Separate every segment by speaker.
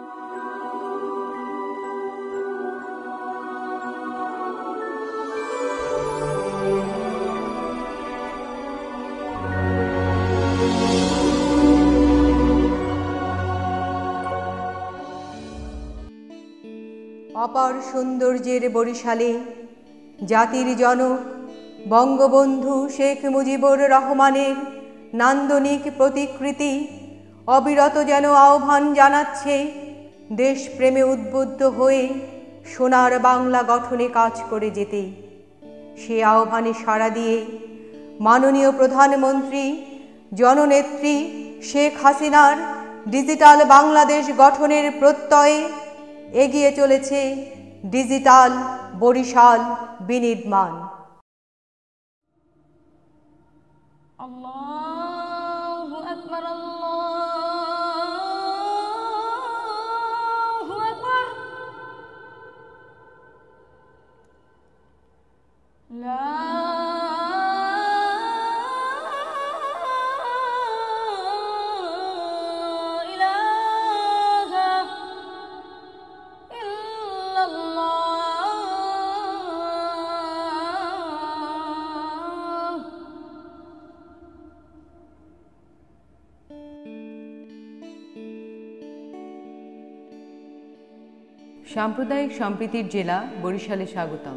Speaker 1: অপার সৌন্দর্যের বরিশালে জাতির জনক বঙ্গবন্ধু শেখ মুজিবুর রহমানের নান্দনিক প্রতিকৃতি অবিরত যেন আহ্বান জানাচ্ছে দেশপ্রেমে উদ্বুদ্ধ হয়ে সোনার বাংলা গঠনে কাজ করে যেতে। সে আহ্বানে সাড়া দিয়ে মাননীয় প্রধানমন্ত্রী জননেত্রী শেখ হাসিনার ডিজিটাল বাংলাদেশ গঠনের প্রত্যয়ে এগিয়ে চলেছে ডিজিটাল বরিশাল বিনির্মাণ।
Speaker 2: আল্লাহু আকবার, আল্লাহু আকবার, লা
Speaker 1: সাম্প্রদায়িক সম্প্রীতির জেলা বরিশালে স্বাগতম।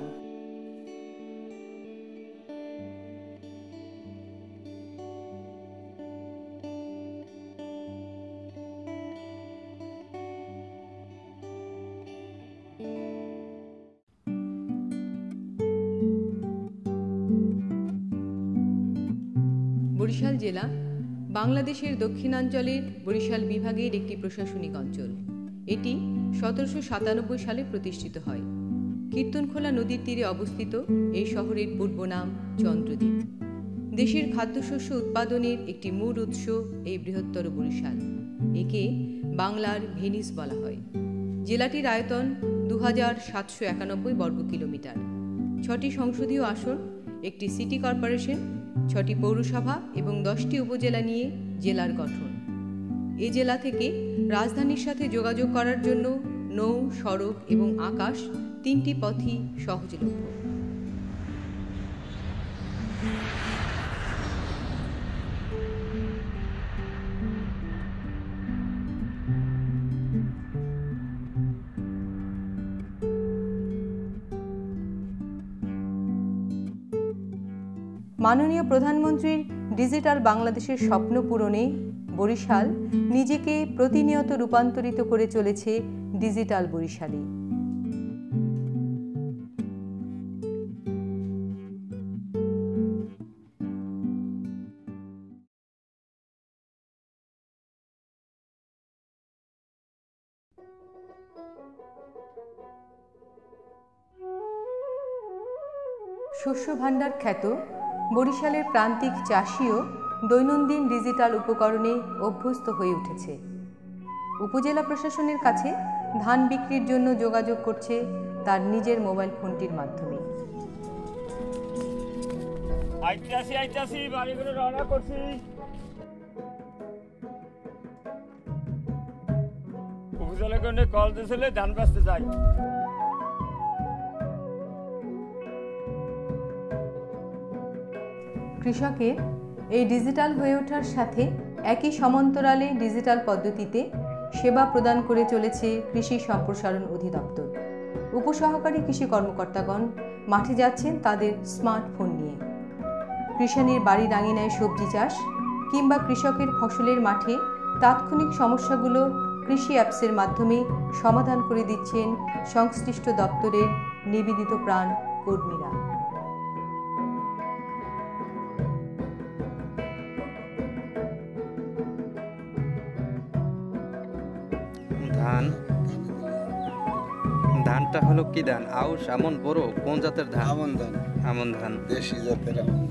Speaker 1: বরিশাল জেলা বাংলাদেশের দক্ষিণাঞ্চলের বরিশাল বিভাগের একটি প্রশাসনিক অঞ্চল। এটি 1797 সালে প্রতিষ্ঠিত হয়। কীর্তনখোলা নদীর তীরে অবস্থিত এই শহরের পূর্ব নাম চন্দ্রদ্বীপ। দেশের খাদ্যশস্য উৎপাদনের একটি মূল উৎস এই বৃহত্তর বরিশাল। একে বাংলার ভেনিস বলা হয়। জেলাটির আয়তন 2791 বর্গ কিলোমিটার। 6টি সংসদীয় আসন, একটি সিটি কর্পোরেশন, 6টি পৌরসভা এবং 10টি উপজেলা নিয়ে জেলার গঠন। এ জেলা থেকে রাজধানীর সাথে যোগাযোগ করার জন্য নৌ, সড়ক এবং আকাশ 3টি পথই সহজলভ্য। মাননীয় প্রধানমন্ত্রীর ডিজিটাল বাংলাদেশের স্বপ্ন পূরণে বরিশাল নিজেকে প্রতিনিয়ত রূপান্তরিত করে চলেছে ডিজিটাল বরিশালে। শস্য ভাণ্ডার খ্যাত বরিশালের প্রান্তিক চাষিও দৈনন্দিন ডিজিটাল উপকরণে অভ্যস্ত হয়ে উঠেছে। উপজেলা প্রশাসনের কাছে ধান বিক্রির জন্য যোগাযোগ করছে তার নিজের মোবাইল ফোনটির মাধ্যমে।
Speaker 3: উপজেলা কল দিয়েছিল ধান বেচতে যাই।
Speaker 1: কৃষকের এই ডিজিটাল হয়ে ওঠার সাথে একই সমান্তরালে ডিজিটাল পদ্ধতিতে সেবা প্রদান করে চলেছে কৃষি সম্প্রসারণ অধিদপ্তর। উপসহকারী কৃষি কর্মকর্তাগণ মাঠে যাচ্ছেন তাদের স্মার্টফোন নিয়ে। কৃষানীর বাড়ির আঙিনায় সবজি চাষ কিংবা কৃষকের ফসলের মাঠে তাৎক্ষণিক সমস্যাগুলো কৃষি অ্যাপসের মাধ্যমে সমাধান করে দিচ্ছেন সংশ্লিষ্ট দপ্তরের নিবেদিত প্রাণ কর্মীরা।
Speaker 4: ধানটা হলো কি ধান? আউশ, আমন, বড়? কোন জাতের ধান?
Speaker 5: আমন ধান।
Speaker 4: আমন ধান,
Speaker 5: দেশি জাতের আমন।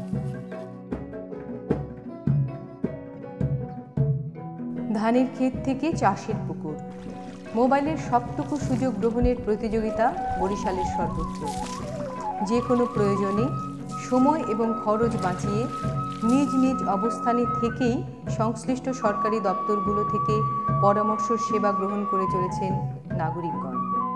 Speaker 1: ধানের ক্ষেত থেকে চাষের পুকুর, মোবাইলের সবটুকু সুযোগ গ্রহণের প্রতিযোগিতা বরিশালের সর্বত্র। যে কোনো প্রয়োজনে সময় এবং খরচ বাঁচিয়ে নিজ নিজ অবস্থানে থেকেই সংশ্লিষ্ট সরকারি দপ্তরগুলো থেকে পরামর্শ সেবা গ্রহণ করে চলেছেন নাগরিকগণ।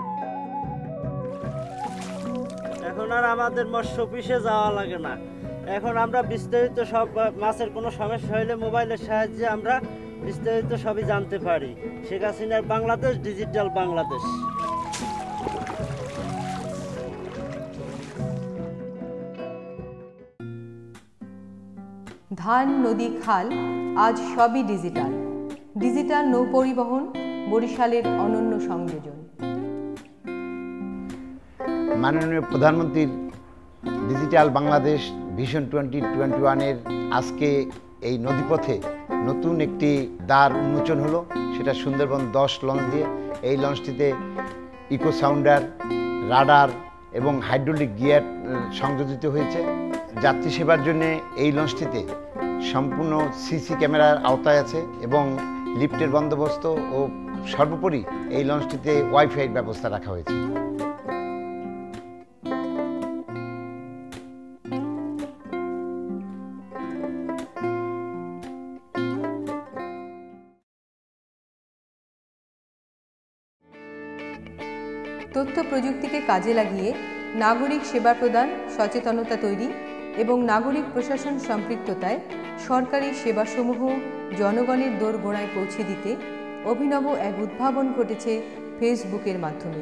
Speaker 5: এখন আর আমাদের মৎস্য অফিসে যাওয়া লাগে না। এখন আমরা বিস্তারিত সব মাছের কোনো সমস্যা হলে মোবাইলের সাহায্যে আমরা বিস্তারিত সবই জানতে পারি। শেখ হাসিনার বাংলাদেশ, ডিজিটাল বাংলাদেশ।
Speaker 1: ধান, নদী, খাল আজ সবই ডিজিটাল। ডিজিটাল নৌ পরিবহন বরিশালের অনন্য সংযোজন।
Speaker 6: মাননীয় প্রধানমন্ত্রীর ডিজিটাল বাংলাদেশ ভিশন 2021-এর আজকে এই নদীপথে নতুন একটি দ্বার উন্মোচন হলো, সেটা সুন্দরবন 10 লঞ্চ দিয়ে। এই লঞ্চটিতে ইকো সাউন্ডার, রাডার এবং হাইড্রোলিক গিয়ার সংযোজিত হয়েছে। যাত্রী সেবার জন্য এই লঞ্চটিতে সম্পূর্ণ সিসি ক্যামেরার আওতায় আছে এবং লিফটের বন্দোবস্ত ও সর্বোপরি এই লঞ্চটিতে ওয়াইফাই ব্যবস্থা রাখা হয়েছে।
Speaker 1: তথ্য প্রযুক্তিকে কাজে লাগিয়ে নাগরিক সেবা প্রদান, সচেতনতা তৈরি এবং নাগরিক প্রশাসন সম্পৃক্ততায় সরকারি সেবাসমূহ জনগণের দোরগোড়ায় পৌঁছে দিতে অভিনব এক উদ্ভাবন ঘটেছে ফেসবুকের মাধ্যমে।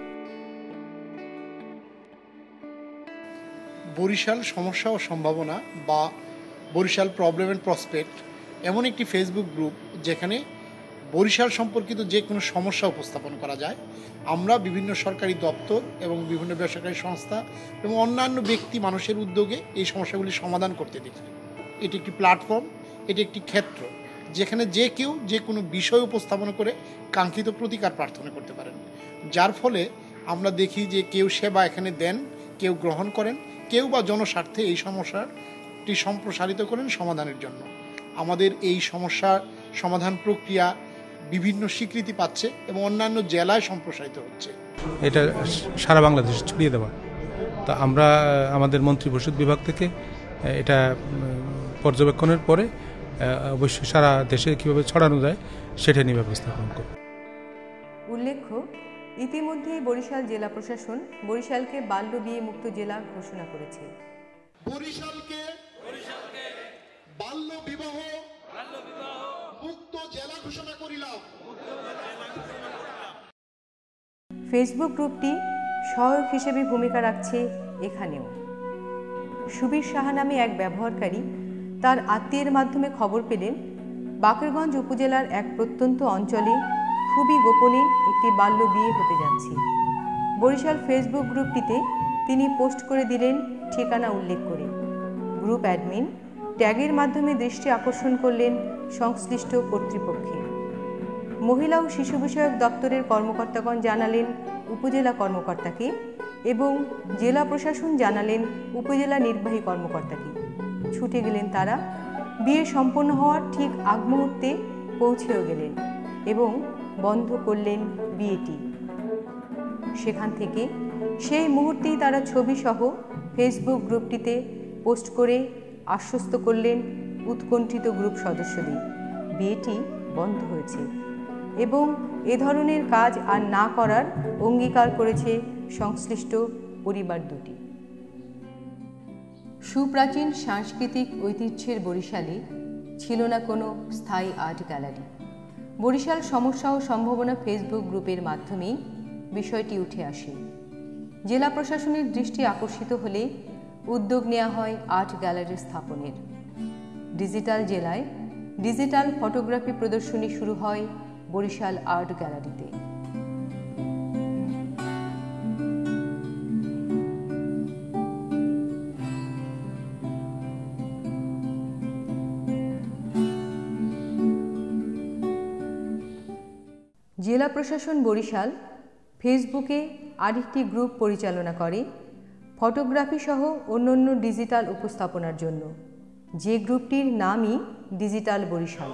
Speaker 7: বরিশাল সমস্যা ও সম্ভাবনা বা বরিশাল প্রবলেম অ্যান্ড প্রসপেক্ট এমন একটি ফেসবুক গ্রুপ যেখানে বরিশাল সম্পর্কিত যে কোনো সমস্যা উপস্থাপন করা যায়। আমরা বিভিন্ন সরকারি দপ্তর এবং বিভিন্ন বেসরকারি সংস্থা এবং অন্যান্য ব্যক্তি মানুষের উদ্যোগে এই সমস্যাগুলি সমাধান করতে দেখি। এটি একটি প্ল্যাটফর্ম, এটি একটি ক্ষেত্র যেখানে যে কেউ যে কোনো বিষয় উপস্থাপন করে কাঙ্ক্ষিত প্রতিকার প্রার্থনা করতে পারেন, যার ফলে আমরা দেখি যে কেউ সেবা এখানে দেন, কেউ গ্রহণ করেন, কেউ বা জনস্বার্থে এই সমস্যাটি সম্প্রসারিত করেন সমাধানের জন্য। আমাদের এই সমস্যার সমাধান প্রক্রিয়া বিভিন্ন স্বীকৃতি পাচ্ছে এবং অন্যান্য জেলায় সম্প্রসারিত হচ্ছে।
Speaker 8: এটা সারা বাংলাদেশে ছড়িয়ে দেওয়া। তা আমরা আমাদের মন্ত্রিপরিষদ বিভাগ থেকে এটা পর্যবেক্ষণের পরে অবশ্যই সারা দেশে কীভাবে ছড়ানো যায় সেটা নিয়ে ব্যবস্থা গ্রহণ করব।
Speaker 1: উল্লেখ্য, ইতিমধ্যেই বরিশাল জেলা প্রশাসন বরিশালকে বাল্য বিয়ে মুক্ত জেলা ঘোষণা করেছে।
Speaker 7: বরিশালকে বাল্য বিবাহ মুক্ত জেলা ঘোষণা করিলাম।
Speaker 1: ফেসবুক গ্রুপটি সহায়ক হিসেবে ভূমিকা রাখছে এখানেও। সুবীর সাহা নামে এক ব্যবহারকারী তার আত্মীয়ের মাধ্যমে খবর পেলেন বাকেরগঞ্জ উপজেলার এক প্রত্যন্ত অঞ্চলে খুবই গোপনে একটি বাল্য বিয়ে হতে যাচ্ছে। বরিশাল ফেসবুক গ্রুপটিতে তিনি পোস্ট করে দিলেন ঠিকানা উল্লেখ করে। গ্রুপ অ্যাডমিন ট্যাগের মাধ্যমে দৃষ্টি আকর্ষণ করলেন সংশ্লিষ্ট কর্তৃপক্ষের। মহিলা ও শিশু বিষয়ক দপ্তরের কর্মকর্তাগণ জানালেন উপজেলা কর্মকর্তাকে এবং জেলা প্রশাসন জানালেন উপজেলা নির্বাহী কর্মকর্তাকে। ছুটে গেলেন তারা, বিয়ে সম্পন্ন হওয়ার ঠিক আগ মুহূর্তে পৌঁছেও গেলেন এবং বন্ধ করলেন বিয়েটি। সেখান থেকে সেই মুহূর্তেই তারা ছবিসহ ফেসবুক গ্রুপটিতে পোস্ট করে আশ্বস্ত করলেন উৎকণ্ঠিত গ্রুপ সদস্যদের বিয়েটি বন্ধ হয়েছে এবং এ ধরনের কাজ আর না করার অঙ্গীকার করেছে সংশ্লিষ্ট পরিবার দুটি। সুপ্রাচীন সাংস্কৃতিক ঐতিহ্যের বরিশালে ছিল না কোনো স্থায়ী আর্ট গ্যালারি। বরিশাল সমস্যা ও সম্ভাবনা ফেসবুক গ্রুপের মাধ্যমেই বিষয়টি উঠে আসে। জেলা প্রশাসনের দৃষ্টি আকর্ষিত হলে উদ্যোগ নেওয়া হয় আর্ট গ্যালারি স্থাপনের। ডিজিটাল জেলায় ডিজিটাল ফটোগ্রাফি প্রদর্শনী শুরু হয় বরিশাল আর্ট গ্যালারিতে। জেলা প্রশাসন বরিশাল ফেসবুকে আরেকটি গ্রুপ পরিচালনা করে ফটোগ্রাফি সহ অন্যান্য ডিজিটাল উপস্থাপনার জন্য, যে গ্রুপটির নামই ডিজিটাল বরিশাল।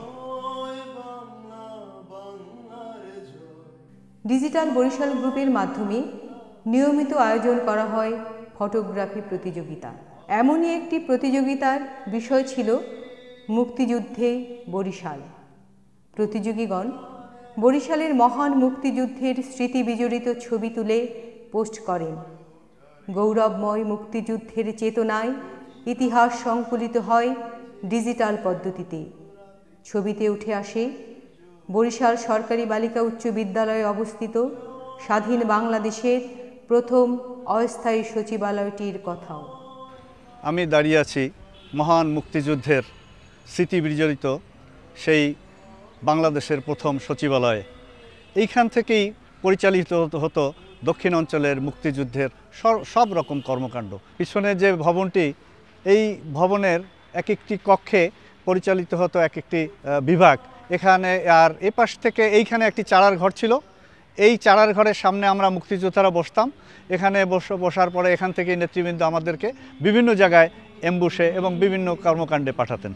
Speaker 1: ডিজিটাল বরিশাল গ্রুপের মাধ্যমে নিয়মিত আয়োজন করা হয় ফটোগ্রাফি প্রতিযোগিতা। এমনই একটি প্রতিযোগিতার বিষয় ছিল মুক্তিযুদ্ধে বরিশাল। প্রতিযোগীগণ বরিশালের মহান মুক্তিযুদ্ধের স্মৃতি বিজড়িত ছবি তুলে পোস্ট করেন। গৌরবময় মুক্তিযুদ্ধের চেতনায় ইতিহাস সংকলিত হয় ডিজিটাল পদ্ধতিতে। ছবিতে উঠে আসে বরিশাল সরকারি বালিকা উচ্চ বিদ্যালয়ে অবস্থিত স্বাধীন বাংলাদেশের প্রথম অস্থায়ী সচিবালয়টির কথাও।
Speaker 9: আমি দাঁড়িয়ে আছি মহান মুক্তিযুদ্ধের স্মৃতি বিজড়িত সেই বাংলাদেশের প্রথম সচিবালয়ে। এইখান থেকেই পরিচালিত হতো দক্ষিণ অঞ্চলের মুক্তিযুদ্ধের সব রকম কর্মকাণ্ড। পিছনে যে ভবনটি, এই ভবনের এক একটি কক্ষে পরিচালিত হতো এক একটি বিভাগ। এখানে আর এ পাশ থেকে এইখানে একটি চারার ঘর ছিল। এই চারার ঘরের সামনে আমরা মুক্তিযোদ্ধারা বসতাম। এখানে বসার পরে এখান থেকে নেতৃবৃন্দ আমাদেরকে বিভিন্ন জায়গায় এমবুশে এবং বিভিন্ন কর্মকাণ্ডে পাঠাতেন।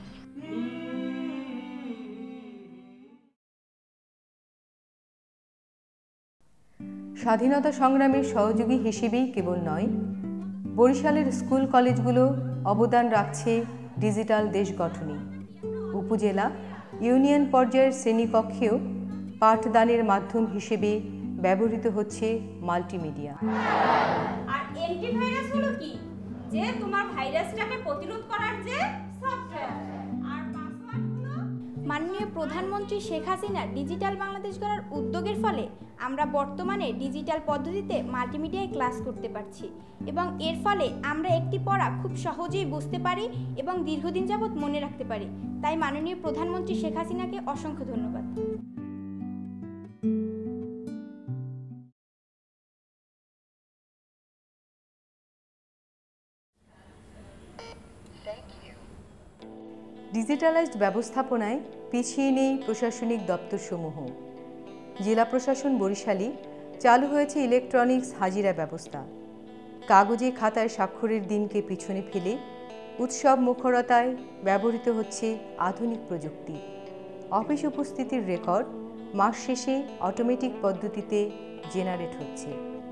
Speaker 1: স্বাধীনতা সংগ্রামের সহযোগী হিসেবেই কেবল নয়, বরিশালের স্কুল কলেজগুলো অবদান রাখছে ডিজিটাল দেশ গঠনে। উপজেলা ইউনিয়ন পর্যায়ের শ্রেণীকক্ষেও পাঠদানের মাধ্যম হিসেবে ব্যবহৃত হচ্ছে মাল্টিমিডিয়া।
Speaker 10: আর অ্যান্টিভাইরাস হলো কি? যে তোমার ভাইরাসটাকে প্রতিরোধ করার যে সফটওয়্যার। আর পাসওয়ার্ড হলো
Speaker 11: মাননীয় প্রধানমন্ত্রী শেখ হাসিনার ডিজিটাল বাংলাদেশ গড়ার উদ্যোগের ফলে আমরা বর্তমানে ডিজিটাল পদ্ধতিতে মাল্টিমিডিয়ায় ক্লাস করতে পারছি এবং এর ফলে আমরা একটি পড়া খুব সহজেই বুঝতে পারি এবং দীর্ঘদিন যাবৎ মনে রাখতে পারি। তাই মাননীয় প্রধানমন্ত্রী শেখ হাসিনাকে অসংখ্য ধন্যবাদ।
Speaker 1: ডিজিটালাইজড ব্যবস্থাপনায় পিছিয়ে নেই প্রশাসনিক দপ্তরসমূহ। জেলা প্রশাসন বরিশালে চালু হয়েছে ইলেকট্রনিক্স হাজিরা ব্যবস্থা। কাগজে খাতায় স্বাক্ষরের দিনকে পিছনে ফেলে উৎসব মুখরতায় ব্যবহৃত হচ্ছে আধুনিক প্রযুক্তি। অফিস উপস্থিতির রেকর্ড মাস শেষে অটোমেটিক পদ্ধতিতে জেনারেট হচ্ছে।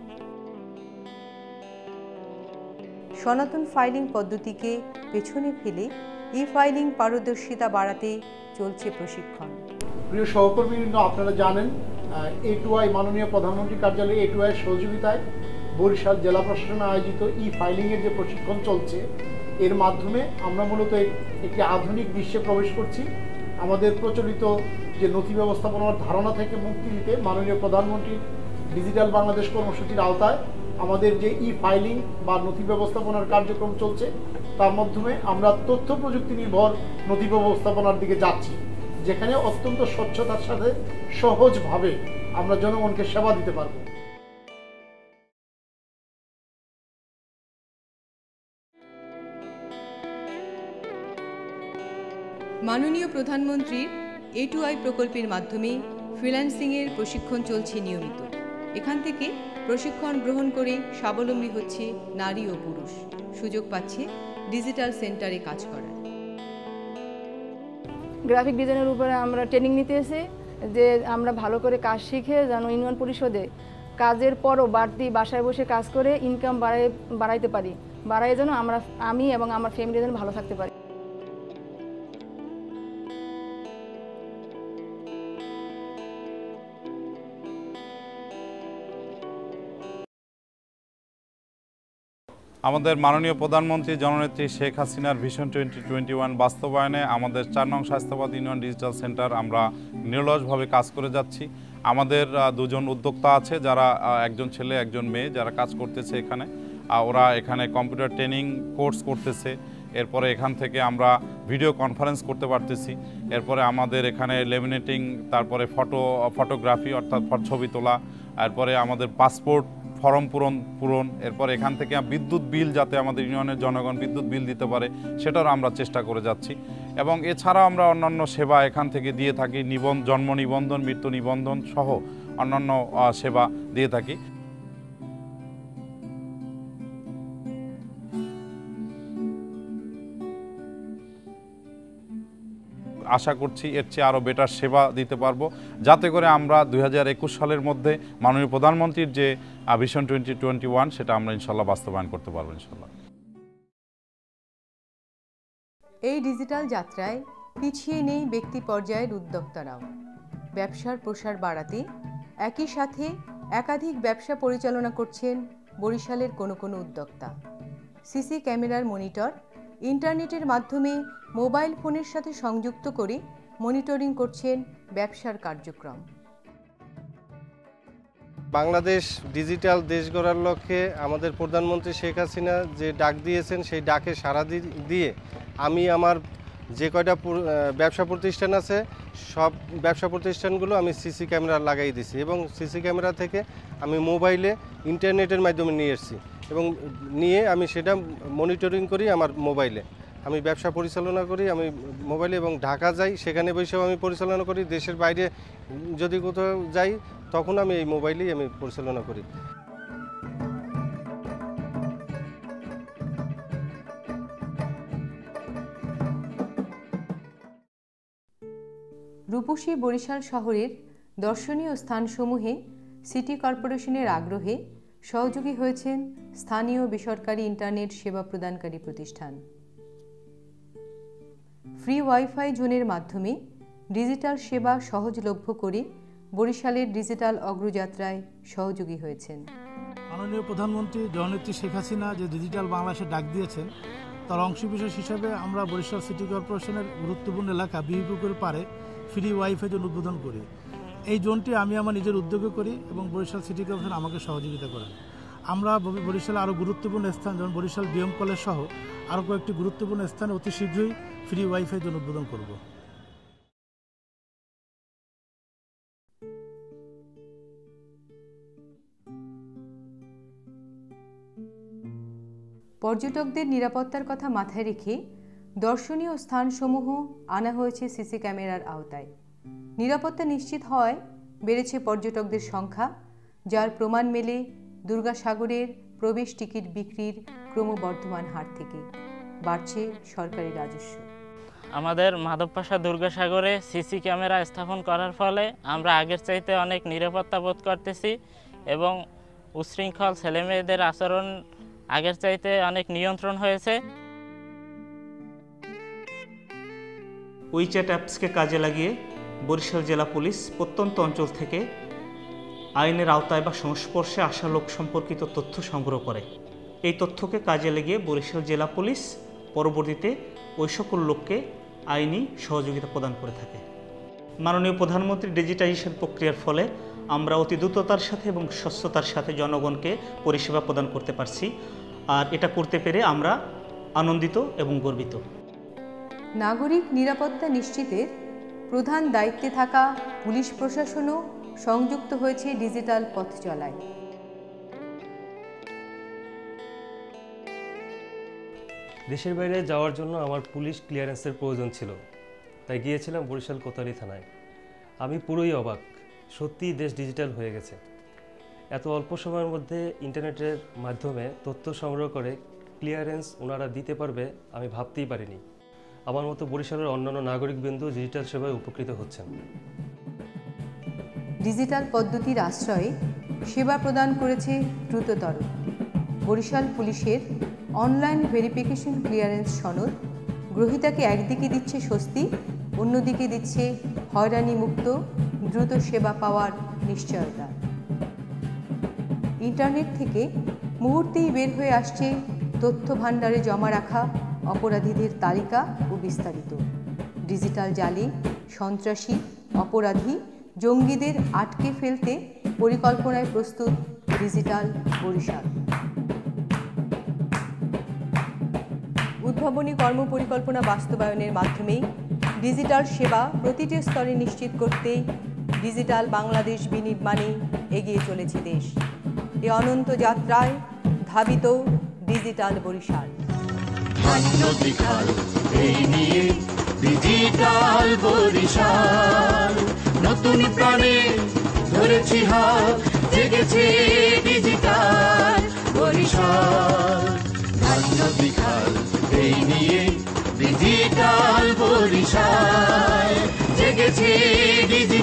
Speaker 1: সনাতন ফাইলিং পদ্ধতিকে পেছনে ফেলে ই ফাইলিং পারদর্শিতা বাড়াতে চলছে প্রশিক্ষণ।
Speaker 7: প্রিয় সহকর্মীবৃন্দ, আপনারা জানেন A2I মাননীয় প্রধানমন্ত্রী কার্যালয়ে A2I সহযোগিতায় বরিশাল জেলা প্রশাসন আয়োজিত ই ফাইলিংয়ের যে প্রশিক্ষণ চলছে, এর মাধ্যমে আমরা মূলত একটি আধুনিক বিশ্বে প্রবেশ করছি। আমাদের প্রচলিত যে নথি ব্যবস্থাপনার ধারণা থেকে মুক্তি দিতে মাননীয় প্রধানমন্ত্রীর ডিজিটাল বাংলাদেশ কর্মসূচির আওতায় আমাদের যে ই ফাইলিং বা নথি ব্যবস্থাপনার কার্যক্রম চলছে, তার মাধ্যমে আমরা তথ্য প্রযুক্তি নির্ভর নথি ব্যবস্থাপনার দিকে যাচ্ছি, যেখানে অত্যন্ত স্বচ্ছতার সাথে সহজভাবে আমরা জনগণকে সেবা দিতে পারব।
Speaker 1: মাননীয় প্রধানমন্ত্রীর A2I প্রকল্পের মাধ্যমে ফ্রিল্যান্সিংয়ের প্রশিক্ষণ চলছে নিয়মিত। এখান থেকে প্রশিক্ষণ গ্রহণ করে স্বাবলম্বী হচ্ছে নারী ও পুরুষ। সুযোগ পাচ্ছে ডিজিটাল সেন্টারে কাজ করার।
Speaker 2: গ্রাফিক ডিজাইনের উপরে আমরা ট্রেনিং নিতে এসে যে আমরা ভালো করে কাজ শিখে যেন ইউনিয়ন পরিষদে কাজের পরও বাড়তি বাসায় বসে কাজ করে ইনকাম বাড়াইতে পারি, বাড়াই যেন আমি এবং আমার ফ্যামিলি যেন ভালো থাকতে পারি।
Speaker 12: আমাদের মাননীয় প্রধানমন্ত্রী জননেত্রী শেখ হাসিনার ভিশন 2021 বাস্তবায়নে আমাদের 4 নং স্বাস্থ্যবাদ ইউনিয়ন ডিজিটাল সেন্টার আমরা নিরলসভাবে কাজ করে যাচ্ছি। আমাদের দুজন উদ্যোক্তা আছে, যারা একজন ছেলে একজন মেয়ে, যারা কাজ করতেছে এখানে। ওরা এখানে কম্পিউটার ট্রেনিং কোর্স করতেছে। এরপরে এখান থেকে আমরা ভিডিও কনফারেন্স করতে পারতেছি। এরপরে আমাদের এখানে লেমিনেটিং, তারপরে ফটোগ্রাফি অর্থাৎ ছবি তোলা, এরপরে আমাদের পাসপোর্ট ফর্ম পূরণ, এরপর এখান থেকে বিদ্যুৎ বিল যাতে আমাদের ইউনিয়নের জনগণ বিদ্যুৎ বিল দিতে পারে সেটারও আমরা চেষ্টা করে যাচ্ছি। এবং এছাড়াও আমরা অন্যান্য সেবা এখান থেকে দিয়ে থাকি, জন্ম নিবন্ধন, মৃত্যু নিবন্ধন সহ অন্যান্য সেবা দিয়ে থাকি। আশা করছি এর চেয়ে আরও বেটার সেবা দিতে পারবো, যাতে করে আমরা 2021 সালের মধ্যে মাননীয় প্রধানমন্ত্রীর যে ভিশন 2021 সেটা আমরা ইনশাল্লাহ বাস্তবায়ন করতে পারবো ইনশাল্লাহ।
Speaker 1: এই ডিজিটাল যাত্রায় পিছিয়ে নেই ব্যক্তি পর্যায়ের উদ্যোক্তারাও। ব্যবসার প্রসার বাড়াতে একই সাথে একাধিক ব্যবসা পরিচালনা করছেন বরিশালের কোনো কোনো উদ্যোক্তা। সিসি ক্যামেরার মনিটর, ইন্টারনেটের মাধ্যমে মোবাইল ফোনের সাথে সংযুক্ত করে মনিটরিং করছেন ব্যবসার কার্যক্রম।
Speaker 13: বাংলাদেশ ডিজিটাল দেশ গড়ার লক্ষ্যে আমাদের প্রধানমন্ত্রী শেখ হাসিনা যে ডাক দিয়েছেন, সেই ডাকে সাড়া দিয়ে আমি আমার যে কয়টা ব্যবসা প্রতিষ্ঠান আছে সব ব্যবসা প্রতিষ্ঠানগুলো আমি সিসি ক্যামেরা লাগাই দিছি এবং সিসি ক্যামেরা থেকে আমি মোবাইলে ইন্টারনেটের মাধ্যমে নিয়ে এসেছি এবং নিয়ে আমি সেটা মনিটরিং করি আমার মোবাইলে। আমি ব্যবসা পরিচালনা করি আমি মোবাইলে এবং ঢাকা যাই সেখানে বসেও আমি পরিচালনা করি। দেশের বাইরে যদি কোথাও যাই তখন আমি এই মোবাইলেই আমি পরিচালনা করি।
Speaker 1: রূপসী বরিশাল শহরের দর্শনীয় স্থানসমূহে সিটি কর্পোরেশনের আগ্রহে সহযোগী হয়েছেন স্থানীয় বেসরকারি ইন্টারনেট সেবা প্রদানকারী প্রতিষ্ঠান। ফ্রি ওয়াইফাই জোনের মাধ্যমে ডিজিটাল সেবা সহজলভ্য করে বরিশালের ডিজিটাল অগ্রযাত্রায় সহযোগী হয়েছেন।
Speaker 14: মাননীয় প্রধানমন্ত্রী জননেত্রী শেখ হাসিনা যে ডিজিটাল বাংলাদেশে ডাক দিয়েছেন, তার অংশবিশেষ হিসেবে আমরা বরিশাল সিটি কর্পোরেশনের গুরুত্বপূর্ণ এলাকা বিহিপুকুর পাড়ে ফ্রি ওয়াইফাই জোন উদ্বোধন করি। এই জোনটি আমি আমার নিজের উদ্যোগে করি এবং বরিশাল সিটি কর্পোরেশন আমাকে সহযোগিতা করেন। আমরা বরিশালে আরও গুরুত্বপূর্ণ স্থান যেমন বরিশাল ডিএম কলেজ সহ আরও কয়েকটি গুরুত্বপূর্ণ স্থানে অতি শীঘ্রই ফ্রি ওয়াইফাই জোন উদ্বোধন করব।
Speaker 1: পর্যটকদের নিরাপত্তার কথা মাথায় রেখে দর্শনীয় স্থানসমূহ আনা হয়েছে সিসি ক্যামেরার আওতায়। নিরাপত্তা নিশ্চিত হওয়ায় বেড়েছে পর্যটকদের সংখ্যা, যার প্রমাণ মেলে দুর্গাসাগরের প্রবেশ টিকিট বিক্রির ক্রমবর্ধমান হার থেকে। বাড়ছে সরকারি রাজস্ব।
Speaker 15: আমাদের মাধবপাশা দুর্গাসাগরে সিসি ক্যামেরা স্থাপন করার ফলে আমরা আগের চাইতে অনেক নিরাপত্তা বোধ করতেছি এবং উচ্ছৃঙ্খল ছেলেমেয়েদের আচরণ আগের চাইতে অনেক নিয়ন্ত্রণ হয়েছে।
Speaker 16: উইচ্যাট অ্যাপসকে কাজে লাগিয়ে বরিশাল জেলা পুলিশ প্রত্যন্ত অঞ্চল থেকে আইনের আওতায় বা সংস্পর্শে আসা লোক সম্পর্কিত তথ্য সংগ্রহ করে। এই তথ্যকে কাজে লাগিয়ে বরিশাল জেলা পুলিশ পরবর্তীতে ওই সকল লোককে আইনি সহযোগিতা প্রদান করে থাকে। মাননীয় প্রধানমন্ত্রীর ডিজিটাইজেশন প্রক্রিয়ার ফলে আমরা অতি দ্রুততার সাথে এবং স্বচ্ছতার সাথে জনগণকে পরিষেবা প্রদান করতে পারছি, আর এটা করতে পেরে আমরা আনন্দিত এবং গর্বিত।
Speaker 1: নাগরিক নিরাপত্তা নিশ্চিতের প্রধান দায়িত্বে থাকা পুলিশ প্রশাসনও সংযুক্ত হয়েছে ডিজিটাল পথ চলায়।
Speaker 17: দেশের বাইরে যাওয়ার জন্য আমার পুলিশ ক্লিয়ারেন্সের প্রয়োজন ছিল, তাই গিয়েছিলাম বরিশাল কোতোয়ালি থানায়। আমি পুরোই অবাক, সত্যিই দেশ ডিজিটাল হয়ে গেছে। এত অল্প সময়ের মধ্যে ইন্টারনেটের মাধ্যমে তথ্য সংগ্রহ করে ক্লিয়ারেন্স ওনারা দিতে পারবে আমি ভাবতেই পারিনি। আমার মতো বরিশালের অন্যান্য নাগরিকবৃন্দ ডিজিটাল সেবায় উপকৃত হচ্ছেন।
Speaker 1: ডিজিটাল পদ্ধতির আশ্রয়ে সেবা প্রদান করেছে দ্রুততর। বরিশাল পুলিশের অনলাইন ভেরিফিকেশন ক্লিয়ারেন্স সনদ গ্রহীতাকে একদিকে দিচ্ছে স্বস্তি, অন্যদিকে দিচ্ছে হয়রানি মুক্ত দ্রুত সেবা পাওয়ার নিশ্চয়তা। ইন্টারনেট থেকে মুহূর্তেই বের হয়ে আসছে তথ্য ভাণ্ডারে জমা রাখা অপরাধীদের তালিকা ও বিস্তারিত। ডিজিটাল জালে সন্ত্রাসী, অপরাধী, জঙ্গিদের আটকে ফেলতে পরিকল্পনায় প্রস্তুত ডিজিটাল বরিশাল। উদ্ভাবনী কর্মপরিকল্পনা বাস্তবায়নের মাধ্যমেই ডিজিটাল সেবা প্রতিটি স্তরে নিশ্চিত করতে ডিজিটাল বাংলাদেশ বিনির্মাণে এগিয়ে চলেছে দেশ। এ অনন্ত যাত্রায় ধাবিত ডিজিটাল বরিশাল।
Speaker 18: ডিজিটাল বরিশাল নতুন প্রাণে ধরেছি হাত, জেগেছে ডিজিটাল বরিশাল। ধান্য বিখাল এই নিয়ে ডিজিটাল বরিশাল, জেগেছে ডিজিটাল